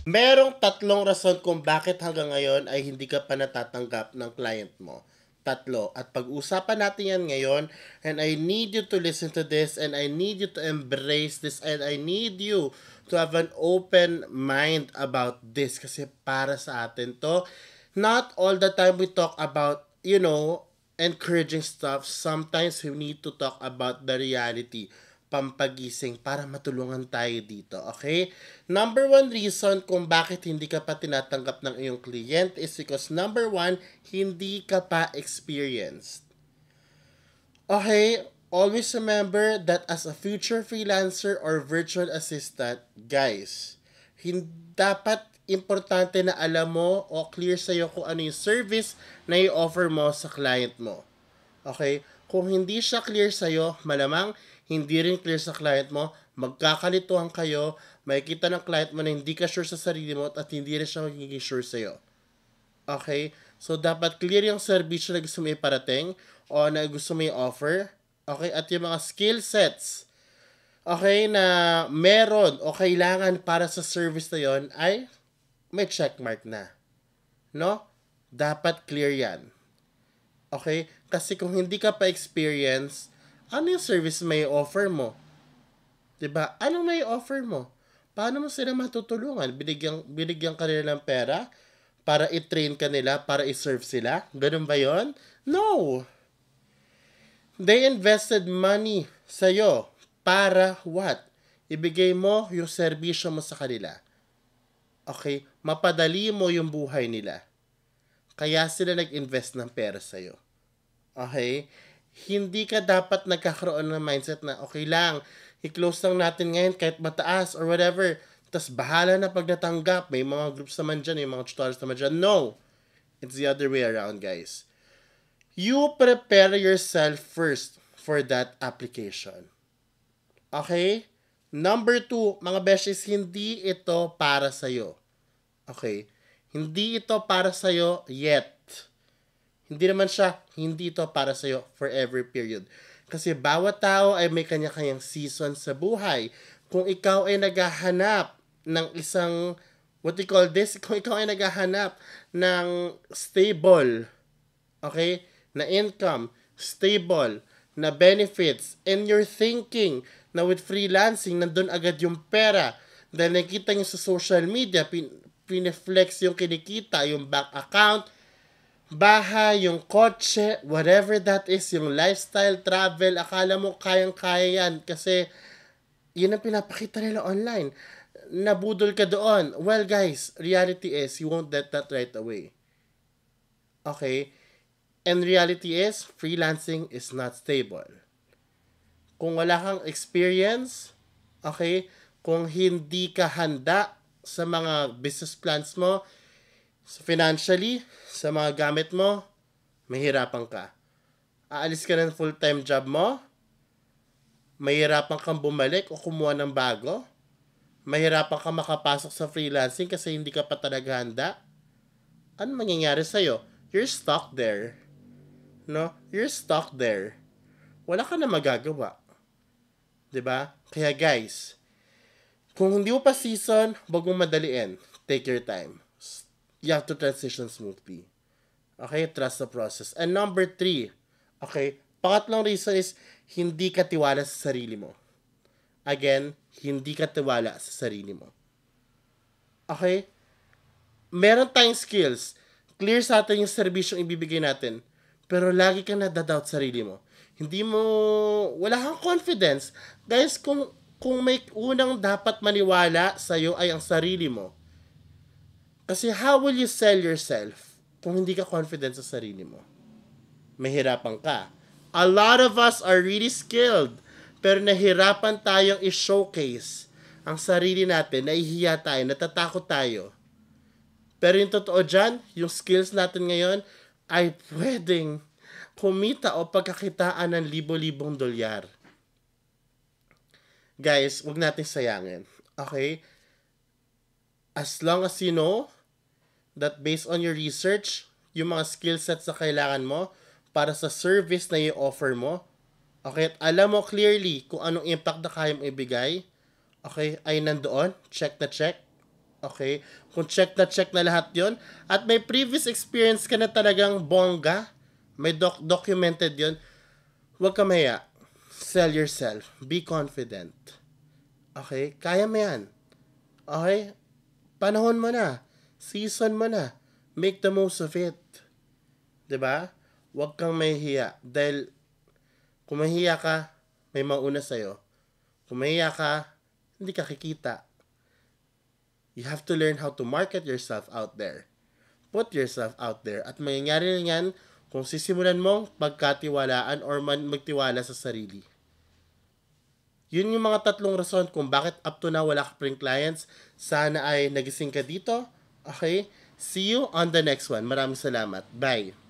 Merong tatlong rason kung bakit hanggang ngayon ay hindi ka pa natatanggap ng client mo. Tatlo. At pag-usapan natin yan ngayon, and I need you to listen to this, and I need you to embrace this, and I need you to have an open mind about this kasi para sa atin to. Not all the time we talk about, encouraging stuff. Sometimes we need to talk about the reality, pampagising para matulungan tayo dito, okay? Number one reason kung bakit hindi ka pa tinatanggap ng iyong client is because number one, hindi ka pa experienced. Okay, always remember that as a future freelancer or virtual assistant, guys, dapat importante na alam mo o clear sa'yo kung ano yung service na i-offer mo sa client mo. Okay? Kung hindi siya clear sa'yo, malamang hindi rin clear sa client mo, magkakalituhan kayo, makikita ng client mo na hindi ka sure sa sarili mo at hindi rin siya magiging sure sa'yo. Okay? So, dapat clear yung service na gusto mo iparating o na gusto mo i-offer. Okay? At yung mga skill sets, okay, na meron o kailangan para sa service na yon ay may checkmark na. No? Dapat clear yan. Okay? Kasi kung hindi ka pa experience, ano yung service may offer mo? 'Di ba? Ano may offer mo? Paano mo sila matutulungan? Binigyan ka nila ng pera para i-train ka nila, para i-serve sila? Ganun ba yon? No! They invested money sa'yo para what? Ibigay mo yung serbisyo mo sa kanila. Okay? Mapadali mo yung buhay nila. Kaya sila nag-invest ng pera sa'yo. Okay? Hindi ka dapat nagkakaroon ng mindset na okay lang, i-close lang natin ngayon kahit mataas or whatever. Tapos bahala na pag natanggap. May mga groups naman dyan, may mga tutorials naman dyan. No! It's the other way around, guys. You prepare yourself first for that application. Okay? Number two, mga besties, hindi ito para sa'yo. Okay? Hindi ito para sa'yo yet. Hindi naman siya, hindi ito para sa'yo for every period. Kasi bawat tao ay may kanya-kanyang season sa buhay. Kung ikaw ay naghahanap ng isang, what you call this, kung ikaw ay naghahanap ng stable, okay, na income, stable, na benefits, and you're thinking na with freelancing, nandun agad yung pera, dahil nakikita nyo sa social media, pineflex yung kinikita, yung bank account, bahay, yung kotse, whatever that is, yung lifestyle, travel, akala mo kayang-kaya yan kasi yun ang pinapakita nila online. Nabudol ka doon. Well, guys, reality is you won't get that right away. Okay? And reality is, freelancing is not stable. Kung wala kang experience, okay, kung hindi ka handa sa mga business plans mo, financially, sa mga gamit mo, mahirapan ka. Aalis ka ng full-time job mo, mahirapan kang bumalik o kumuha ng bago, mahirapan kang makapasok sa freelancing kasi hindi ka pa talaga handa. Ano mangyayari sa'yo? You're stuck there. No? You're stuck there. Wala ka na magagawa. 'Di ba? Kaya guys, kung hindi mo pa season, wag mong madaliin. Take your time. You have to transition smoothly. Okay? Trust the process. And number three, okay, pangatlong reason is hindi ka tiwala sa sarili mo. Again, hindi ka tiwala sa sarili mo. Okay? Meron tayong skills. Clear sa atin yung serbisyong ibibigay natin. Pero lagi kang nadadoubt sa sarili mo. Hindi mo, wala kang confidence. Guys, kung may unang dapat maniwala sa'yo ay ang sarili mo. Kasi how will you sell yourself kung hindi ka confident sa sarili mo? Mahirapan ka. A lot of us are really skilled, pero nahirapan tayong i-showcase ang sarili natin, nahihiya tayo, natatakot tayo. Pero yung totoo dyan, yung skills natin ngayon ay pwedeng kumita o pagkakitaan ng libo-libong dolyar. Guys, wag natin sayangin. Okay? As long as you know that based on your research, yung mga skill sets na kailangan mo para sa service na i-offer mo, okay, at alam mo clearly kung anong impact na kaya mo ibigay, okay, ay nandoon, check na check, Okay? Kung check na lahat yon at may previous experience ka na talagang bongga, may documented yon, huwag ka maya. Sell yourself. Be confident. Okay? Kaya mo yan. Okay? Panahon mo na. Season mo na. Make the most of it. 'Di ba? Huwag kang mahihiya. Dahil kung mahihiya ka, may mauna sa'yo. Kung mahihiya ka, hindi ka kikita. You have to learn how to market yourself out there. Put yourself out there. At mangyayari rin yan kung sisimulan mong pagkatiwalaan or magtiwala sa sarili. Yun yung mga tatlong rason kung bakit up to now wala ka pa rin clients. Sana ay nagising ka dito. Okay? See you on the next one. Maraming salamat. Bye.